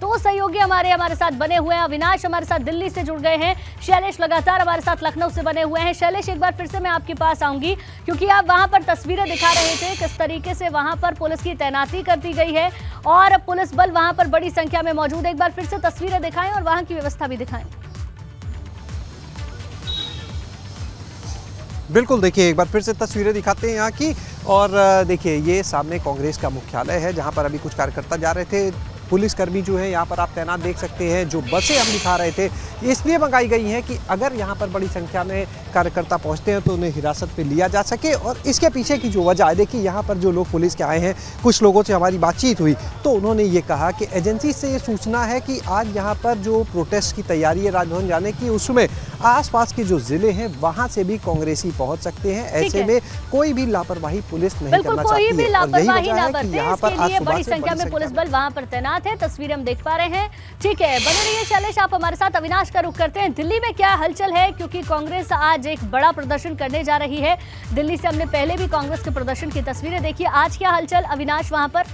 तो सहयोगी हमारे साथ बने हुए हैं। अविनाश हमारे साथ दिल्ली से जुड़ गए हैं, शैलेश लगातार हमारे साथ लखनऊ से बने हुए हैं। शैलेश, एक बार फिर से मैं आपके पास आऊंगी क्योंकि आप वहां पर तस्वीरें दिखा रहे थे किस तरीके से वहां पर पुलिस की तैनाती कर दी गई है और पुलिस बल वहां पर बड़ी संख्या में मौजूद है। एक बार फिर से तस्वीरें दिखाएं और वहां की व्यवस्था भी दिखाएं। बिल्कुल, देखिए एक बार फिर से तस्वीरें दिखाते हैं यहाँ की। और देखिए ये सामने कांग्रेस का मुख्यालय है जहाँ पर अभी कुछ कार्यकर्ता जा रहे थे। पुलिसकर्मी जो है यहाँ पर आप तैनात देख सकते हैं। जो बसें हम दिखा रहे थे इसलिए मंगाई गई हैं कि अगर यहाँ पर बड़ी संख्या में कार्यकर्ता पहुँचते हैं तो उन्हें हिरासत पे लिया जा सके। और इसके पीछे की जो वजह है, देखिए यहाँ पर जो लोग पुलिस के आए हैं, कुछ लोगों से हमारी बातचीत हुई तो उन्होंने ये कहा कि एजेंसी से ये सूचना है कि आज यहाँ पर जो प्रोटेस्ट की तैयारी है राजभवन जाने की, उसमें आसपास के जो जिले हैं वहाँ से भी कांग्रेसी पहुँच सकते हैं। ऐसे में कोई भी लापरवाही पुलिस नहीं करना चाहती है। यहाँ पर बड़ी संख्या में पुलिस बल वहाँ पर तैनात है। तस्वीरें हम देख पा रहे हैं। ठीक है, बने रहिए शैलेश, आप हमारे साथ। अविनाश का रुख करते हैं, दिल्ली में क्या हलचल है क्योंकि कांग्रेस आज एक बड़ा प्रदर्शन करने जा रही है। दिल्ली से हमने पहले भी कांग्रेस के प्रदर्शन की तस्वीरें देखी, आज क्या हलचल अविनाश वहां पर?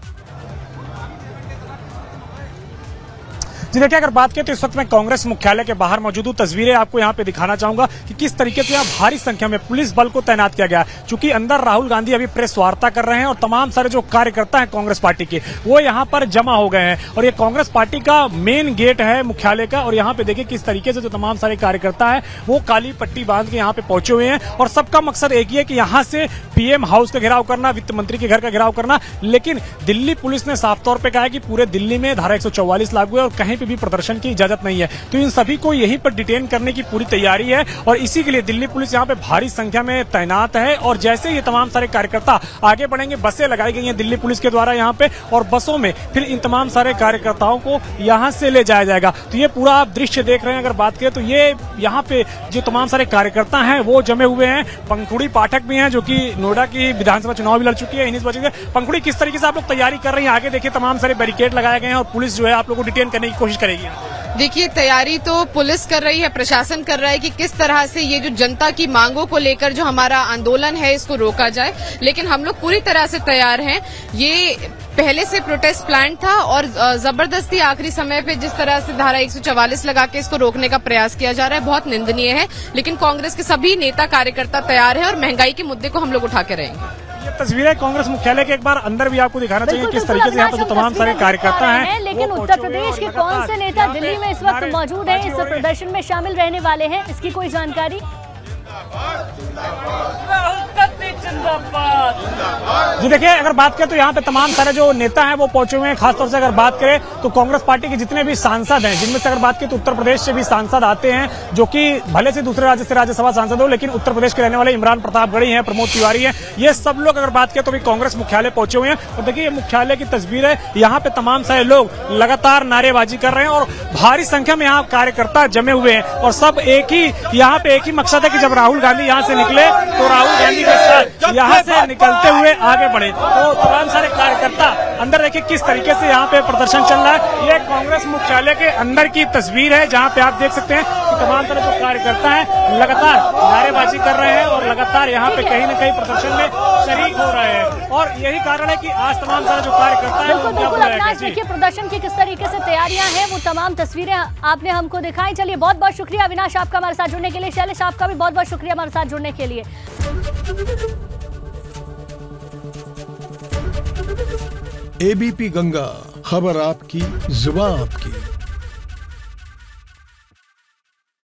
जी देखिए, अगर बात करें तो इस वक्त मैं कांग्रेस मुख्यालय के बाहर मौजूद हूँ। तस्वीरें आपको यहाँ पे दिखाना चाहूंगा कि किस तरीके से यहाँ भारी संख्या में पुलिस बल को तैनात किया गया है। चूंकि अंदर राहुल गांधी अभी प्रेस वार्ता कर रहे हैं और तमाम सारे जो कार्यकर्ता हैं कांग्रेस पार्टी के वो यहाँ पर जमा हो गए हैं और ये कांग्रेस पार्टी का मेन गेट है मुख्यालय का। और यहाँ पे देखिए किस तरीके से जो तमाम सारे कार्यकर्ता है वो काली पट्टी बांध के यहाँ पे पहुंचे हुए हैं और सबका मकसद एक ही है कि यहाँ से पीएम हाउस का घेराव करना, वित्त मंत्री के घर का घेराव करना। लेकिन दिल्ली पुलिस ने साफ तौर पर कहा है कि पूरे दिल्ली में धारा 144 लागू है और कहीं पर भी प्रदर्शन की इजाजत नहीं है। तो इन सभी को यहीं पर डिटेन करने की पूरी तैयारी है और इसी के लिए दिल्ली पुलिस यहाँ पे भारी संख्या में तैनात है। और जैसे ये तमाम सारे कार्यकर्ता आगे बढ़ेंगे, बसें लगाई गई हैं दिल्ली पुलिस के द्वारा यहाँ पे और बसों में फिर इन तमाम सारे कार्यकर्ताओं को यहाँ से ले जाया जाएगा। तो ये पूरा आप दृश्य देख रहे हैं। अगर बात करें तो ये यहाँ पे जो तमाम सारे कार्यकर्ता हैं वो जमे हुए हैं। पंखुड़ी पाठक भी हैं जो कि नोएडा की विधानसभा चुनाव भी लड़ चुकी है। इन्हीं वजह से पंखुड़ी, किस तरीके से आप लोग तैयारी कर रही हैं? आगे देखिए तमाम सारे बैरिकेड लगाए गए हैं और पुलिस जो है आप लोग को डिटेन करने की कोशिश करेगी। देखिए, तैयारी तो पुलिस कर रही है, प्रशासन कर रहा है कि किस तरह से ये जो जनता की मांगों को लेकर जो हमारा आंदोलन है इसको रोका जाए। लेकिन हम लोग पूरी तरह से तैयार हैं। ये पहले से प्रोटेस्ट प्लान था और जबरदस्ती आखिरी समय पे जिस तरह से धारा 144 लगा के इसको रोकने का प्रयास किया जा रहा है बहुत निंदनीय है। लेकिन कांग्रेस के सभी नेता कार्यकर्ता तैयार है और महंगाई के मुद्दे को हम लोग उठा के रहेंगे। ये तस्वीरें कांग्रेस मुख्यालय के एक बार अंदर भी आपको दिखाना चाहिए किस तरीके से यहाँ पर जो तमाम सारे कार्यकर्ता हैं। लेकिन उत्तर प्रदेश के कौन से नेता दिल्ली में इस वक्त मौजूद हैं, इस प्रदर्शन में शामिल रहने वाले हैं, इसकी कोई जानकारी? जी देखिए, अगर बात करें तो यहाँ पे तमाम सारे जो नेता हैं वो पहुंचे हुए हैं। खासतौर से अगर बात करें तो कांग्रेस पार्टी के जितने भी सांसद हैं, जिनमें से अगर बात करें तो उत्तर प्रदेश से भी सांसद आते हैं जो कि भले से दूसरे राज्य से राज्यसभा सांसद हो, लेकिन उत्तर प्रदेश के रहने वाले इमरान प्रतापगढ़ी हैं, प्रमोद तिवारी हैं, ये सब लोग अगर बात करें तो भी कांग्रेस मुख्यालय पहुंचे हुए हैं। और देखिए ये मुख्यालय की तस्वीर है, यहाँ पे तमाम सारे लोग लगातार नारेबाजी कर रहे हैं और भारी संख्या में यहाँ कार्यकर्ता जमे हुए हैं और सब यहाँ पे एक ही मकसद है कि जब राहुल गांधी यहाँ से निकले तो राहुल गांधी के साथ यहाँ से निकलते हुए आगे बढ़े। तो तमाम सारे कार्यकर्ता अंदर देखिए किस तरीके से यहाँ पे प्रदर्शन चल रहा है। ये कांग्रेस मुख्यालय के अंदर की तस्वीर है जहाँ पे आप देख सकते हैं कि तमाम सारे जो कार्यकर्ता हैं लगातार नारेबाजी कर रहे हैं और लगातार यहाँ पे कहीं न कहीं प्रदर्शन में शरीक हो रहे हैं। और यही कारण है कि आज तमाम सारे जो कार्यकर्ता है देखिए प्रदर्शन की किस तरीके से तैयारियां हैं, वो तमाम तस्वीरें आपने हमको दिखाई। चलिए बहुत बहुत शुक्रिया अविनाश आपका हमारे साथ जुड़ने के लिए। शैलेश आपका भी बहुत बहुत शुक्रिया हमारे साथ जुड़ने के लिए। एबीपी गंगा, खबर आपकी, जुबान आपकी।